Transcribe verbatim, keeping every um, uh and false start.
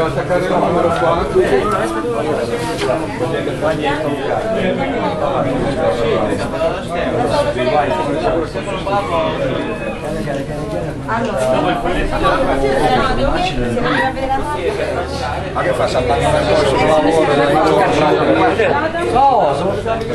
Dobbiamo attaccare il numero qua. Ma che fa? Saltare nel corso di lavoro? No, sono stati